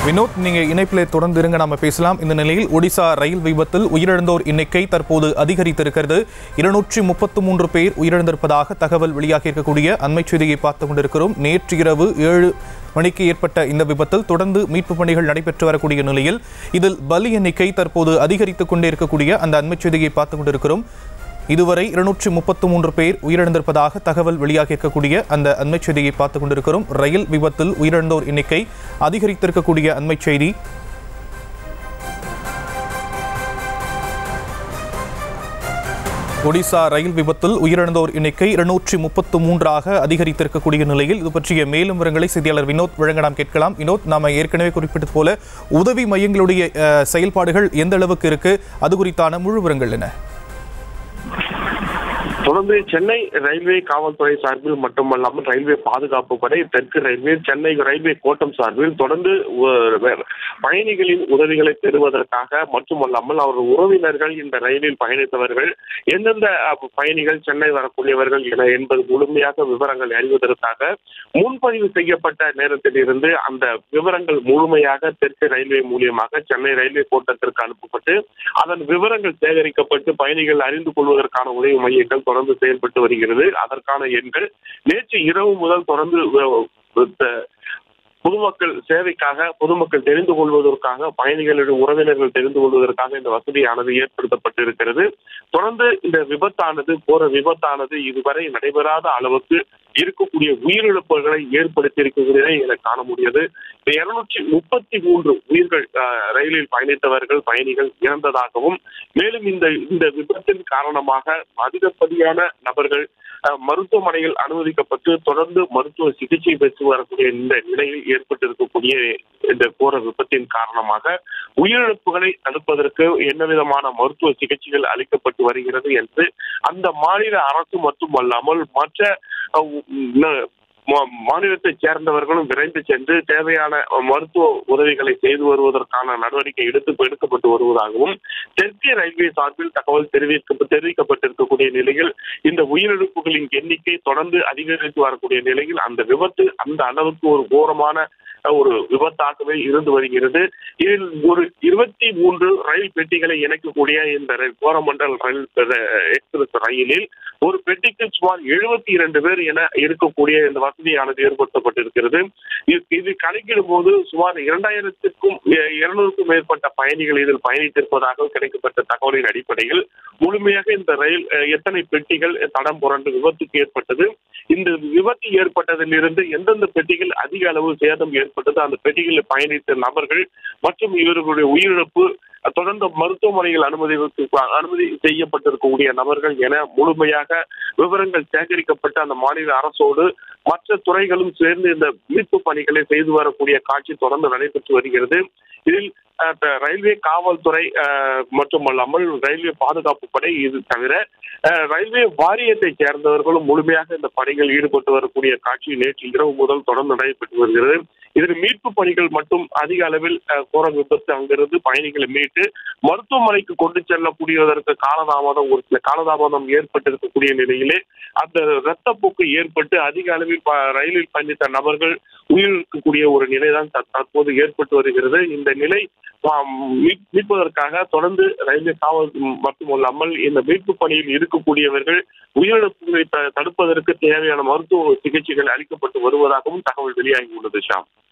வினோத், நீங்க இணைப்பிலே தொடர்ந்து இருங்க, நாம பேசலாம். இந்த நிலையில் ஒடிசா ரயில் விபத்தில் உயிரிழந்தோர் எண்ணிக்கை தற்போது அதிகரித்திருக்கிறது. 233 பேர் உயிரிழந்திருப்பதாக தகவல் வெளியாகி இருக்கக்கூடிய அண்மை செய்தியை பார்த்துக் கொண்டிருக்கிறோம். நேற்று இரவு 7 மணிக்கு ஏற்பட்ட இந்த விபத்தில் தொடர்ந்து மீட்பு பணிகள் நடைபெற்று வரக்கூடிய நிலையில் இதில் பலி எண்ணிக்கை தற்போது அதிகரித்துக் கொண்டே இருக்கக்கூடிய அந்த அண்மை செய்தியை பார்த்துக் கொண்டிருக்கிறோம். இதுவரை 233 பேர் உயிரிழந்திருப்பதாக தகவல் வெளியாகி இருக்கக்கூடிய அந்த அண்மை செய்தியை பார்த்துக் கொண்டிருக்கிறோம். ரயில் விபத்தில் உயிரிழந்தோர் எண்ணிக்கை அதிகரித்திருக்கக்கூடிய அண்மை செய்தி. ஒடிசா ரயில் விபத்தில் உயிரிழந்தோர் எண்ணிக்கை 233 அதிகரித்திருக்கக்கூடிய நிலையில் இது பற்றிய மேலும் விவரங்களை செய்தியாளர் வினோத் வழங்க நாம் கேட்கலாம். வினோத், நாம ஏற்கனவே குறிப்பிட்டது போல உதவி மையங்களுடைய செயல்பாடுகள் எந்த அளவுக்கு இருக்கு, அது குறித்தான முழு விவரங்கள் என்ன? தொடர்ந்து சென்னை ரயில்வே காவல்துறை சார்பில் மட்டுமல்லாமல் ரயில்வே பாதுகாப்பு படை, தெற்கு ரயில்வே, சென்னை ரயில்வே கோட்டம் சார்பில் தொடர்ந்து பயணிகளின் உதவிகளை பெறுவதற்காக மட்டுமல்லாமல் அவர்கள் உறவினர்கள், இந்த ரயிலில் பயணித்தவர்கள், எந்தெந்த பயணிகள் சென்னை வரக்கூடியவர்கள் என என்பது முழுமையாக விவரங்கள் அறிவதற்காக முன்பதிவு செய்யப்பட்ட நேரத்தில் இருந்து அந்த விவரங்கள் முழுமையாக தெற்கு ரயில்வே மூலியமாக சென்னை ரயில்வே கோட்டத்திற்கு அனுப்பப்பட்டு அதன் விவரங்கள் சேகரிக்கப்பட்டு பயணிகள் அறிந்து கொள்வதற்கான உதவி மையங்கள் தொடர்ந்து செயல்பட்டு வருகிறது. அதற்கான எண்கள் நேற்று இரவு முதல் தொடர்ந்து பொதுமக்கள் சேவைக்காக, பொதுமக்கள் தெரிந்து கொள்வதற்காக, பயணிகளுடைய உறவினர்கள் தெரிந்து கொள்வதற்காக இந்த வசதியானது ஏற்படுத்தப்பட்டிருக்கிறது. தொடர்ந்து இந்த விபத்தானது இதுவரை நடைபெறாத அளவுக்கு இருக்கக்கூடிய உயிரிழப்புகளை ஏற்படுத்தியிருக்கிறதை என காண முடியாது. 233 உயிர்கள் ரயிலில் பயணிகள் இறந்ததாகவும், மேலும் இந்த விபத்தின் காரணமாக அதிகப்படியான நபர்கள் மருத்துவமனையில் அனுமதிக்கப்பட்டு தொடர்ந்து மருத்துவ சிகிச்சை பெற்று வரக்கூடிய இந்த நிலையில் ஏற்பட்டிருக்கக்கூடிய இந்த கோர விபத்தின் காரணமாக உயிரிழப்புகளை தடுப்பதற்கு என்ன விதமான மருத்துவ சிகிச்சைகள் அளிக்கப்பட்டு வருகிறது என்று அந்த மாநில அரசு மட்டுமல்லாமல் மற்ற மாநிலத்தை சேர்ந்தவர்களும் விரைந்து சென்று தேவையான மருத்துவ உதவிகளை செய்து வருவதற்கான நடவடிக்கை எடுக்கப்பட்டு வருவதாகவும் தெற்கு ரயில்வே சார்பில் தகவல் தெரிவிக்கப்பட்டிருக்கக்கூடிய நிலையில் இந்த உயிரிழப்புகளின் எண்ணிக்கை தொடர்ந்து அதிகரித்து வரக்கூடிய நிலையில் அந்த விபத்து அந்த அளவுக்கு ஒரு கோரமான ஒரு விபத்தாகவே இருந்து வருகிறது. இதில் ஒரு 23 ரயில் பெட்டிகளை இணைக்கக்கூடிய இந்த கோரமண்டல் ரயில் எக்ஸ்பிரஸ் ரயிலில் ஒரு பெட்டிக்கு சுமார் 72 பேர் என இருக்கக்கூடிய இந்த வசதியானது ஏற்படுத்தப்பட்டிருக்கிறது. இது கணக்கிடும் போது சுமார் 2200க்கும் மேற்பட்ட பயணிகள் இதில் பயணித்திருப்பதாக கிடைக்கப்பட்ட தகவலின் அடிப்படையில் முழுமையாக இந்த ரயில் எத்தனை பெட்டிகள் தடம் புரண்டு விபத்துக்கு ஏற்பட்டது, இந்த விபத்து ஏற்பட்டதில் இருந்து எந்தெந்த பெட்டிகள் அதிக அளவு சேதம் ஏற்பட்டது, அந்த பெட்டிகளில் பயணித்த நபர்கள் மற்றும் இவர்களுடைய உயிரிழப்பு, தொடர்ந்து மருத்துவமனையில் அனுமதி செய்யப்பட்டிருக்கக்கூடிய நபர்கள் என முழுமையாக விவரங்கள் சேகரிக்கப்பட்டு அந்த மாநில அரசோடு மற்ற துறைகளும் சேர்ந்து இந்த மீட்பு பணிகளை செய்து வரக்கூடிய காட்சி தொடர்ந்து நடைபெற்று வருகிறது. இதில் ரயில்வே காவல்துறை மட்டுமல்லாமல் ரயில்வே பாதுகாப்பு படை, இது தவிர ரயில்வே வாரியத்தை சேர்ந்தவர்களும் முழுமையாக இந்த பணிகள் ஈடுபட்டு வரக்கூடிய காட்சி நேற்று இரவு முதல் தொடர்ந்து நடைபெற்று வருகிறது. இதில் மீட்பு பணிகள் மட்டும் அதிக அளவில் கோர விபத்து அங்கிருந்து பயணிகளை மீட்டு மருத்துவமனைக்கு கொண்டு செல்லக்கூடியதற்கு ஒரு சில காலதாமதம் ஏற்பட்டிருக்கக்கூடிய நிலையிலே அந்த இரத்தப்போக்கு ஏற்பட்டு அதிக அளவில் ரயிலில் பயணித்த நபர்கள் உயிரிழக்கக்கூடிய ஒரு நிலைதான் தற்போது ஏற்பட்டு வருகிறது. இந்த நிலை மீட்பதற்காக தொடர்ந்து ரயில்வே காவல் மட்டுமல்லாமல் இந்த மீட்பு பணியில் இருக்கக்கூடியவர்கள் உயிரிழப்புகளை தடுப்பதற்கு தேவையான மருத்துவ சிகிச்சைகள் அளிக்கப்பட்டு வருவதாகவும் தகவல் வெளியாகி உள்ளது. ஷாம்.